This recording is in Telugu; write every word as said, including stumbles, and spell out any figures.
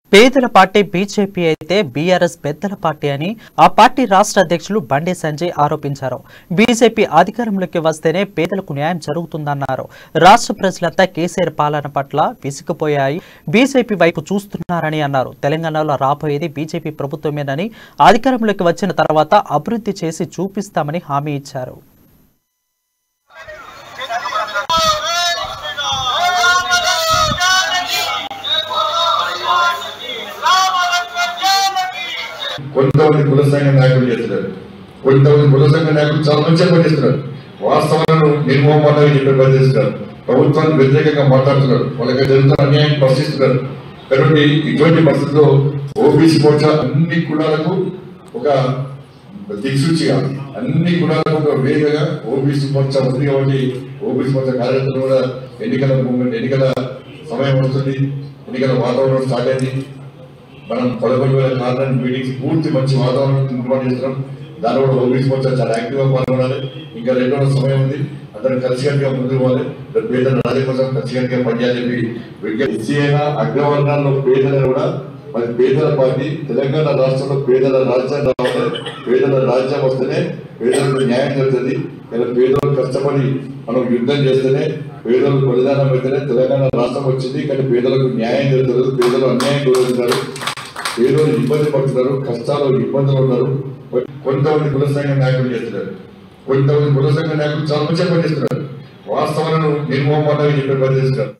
పేదల పార్టీ బీజేపీ అయితే బీఆర్ఎస్ పెద్దల పార్టీ అని ఆ పార్టీ రాష్ట్ర అధ్యక్షులు బండి సంజయ్ ఆరోపించారు. బీజేపీ అధికారంలోకి వస్తేనే పేదలకు న్యాయం జరుగుతుందన్నారు. రాష్ట్ర ప్రజలంతా కేసీఆర్ పాలన పట్ల విసిగిపోయాయి, బీజేపీ వైపు చూస్తున్నారని అన్నారు. తెలంగాణలో రాబోయేది బీజేపీ ప్రభుత్వమేనని, అధికారంలోకి వచ్చిన తర్వాత అభివృద్ధి చేసి చూపిస్తామని హామీ ఇచ్చారు. కొంతమంది కుల సంఘ నాయకులు చేస్తున్నారు, కొంతమంది కుల సంఘ నాయకులు చాలా మంచిగా పనిచేస్తున్నారు. వాస్తవాలను నిర్మోహమాటంగా చెప్పే పనిచేస్తున్నారు. ప్రభుత్వానికి వ్యతిరేకంగా మాట్లాడుతున్నారు, వాళ్ళకి జరుగుతున్న అన్యాయం ప్రశ్నిస్తున్నారు. కాబట్టి ఇటువంటి పరిస్థితుల్లో ఓబీసీ మోర్చా అన్ని కులాలకు ఒక దిక్సూచిగా, అన్ని కులాలకు ఒక వేగంగా ఓబీసీ మోర్చా ఉంది. కాబట్టి ఓబీసీ మోర్చా కార్యకర్తలు కూడా ఎన్నికల మూమెంట్, ఎన్నికల సమయం వస్తుంది, ఎన్నికల వాతావరణం స్టార్ట్ అయింది. మనం పదకొండు వేల కార్నర్ మీటింగ్స్ పూర్తి మంచి వాతావరణం ఏర్పాటు చేస్తున్నాం. దాని కూడా ఓబీసీ మోర్చా చాలా యాక్టివ్ గా పాల్గొనాలి. ఇంకా రెండు రోజుల సమయం ఉంది, అందరూ కలిసికట్టుగా ముందుకు పోవాలి. పేదల రాజ్యం కోసం కలిసికట్టుగా పనిచేయాలని విజ్ఞప్తి అయినా అగ్రవర్ణాల్లో పేదలు కూడా మరి పేదల పార్టీ తెలంగాణ రాష్ట్రంలో పేదల రాజ్యం రావాలి. పేదల రాజ్యం వస్తేనే పేదలకు న్యాయం జరుగుతుంది. ఇలా పేదలు కష్టపడి మనం యుద్ధం చేస్తేనే, పేదలకు బలిదానం అయితేనే తెలంగాణ రాష్ట్రం వచ్చింది. కానీ పేదలకు న్యాయం జరుగుతుంది, పేదలు అన్యాయం గురవుతున్నారు, పేదలు ఇబ్బంది పడుతున్నారు, కష్టాలు ఇబ్బందులు ఉన్నారు. కొంతమంది కుల సంఘ నాయకులు చేస్తున్నారు, కొంతమంది కుల సంఘ నాయకులు చాలా మంచిగా పనిచేస్తున్నారు. వాస్తవాలను నిర్మోహమాటంగా చెప్పే పనిచేస్తున్నారు.